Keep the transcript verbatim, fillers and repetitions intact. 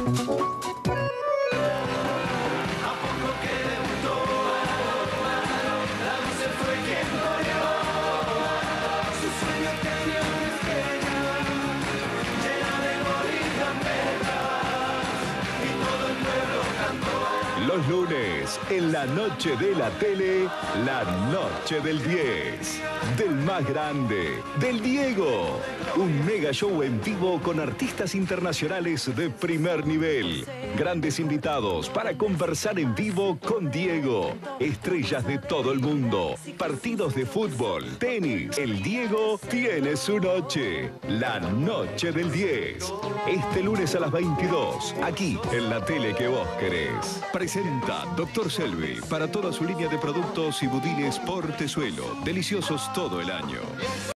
Los lunes, en la noche de la tele, la noche del diez. Del más grande, del Diego. Un mega show en vivo con artistas internacionales de primer nivel. Grandes invitados para conversar en vivo con Diego. Estrellas de todo el mundo. Partidos de fútbol, tenis. El Diego tiene su noche. La noche del diez. Este lunes a las veintidós, aquí en la tele que vos querés. Presenta Doctor Selvi para toda su línea de productos y budines Portezuelo. Deliciosos todo el año.